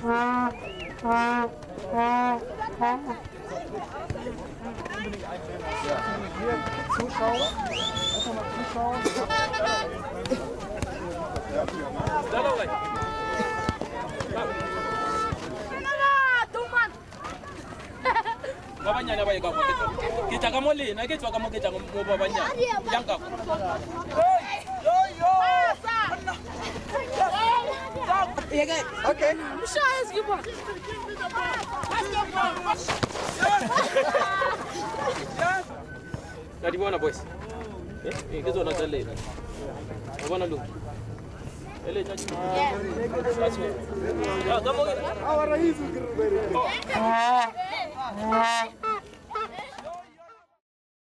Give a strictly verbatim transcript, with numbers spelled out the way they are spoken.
Zuschauer, einfach mal zuschauen. Babanyana ba eka mo ke tla ka mo lena ke tswa ka mo ke tla mo babanyana yang ka yo yo Okay. Scheiß gemacht. la di bona boys eh ke tsona tsa lena ba bona lo ele tsa di ya ka mo Our raíz.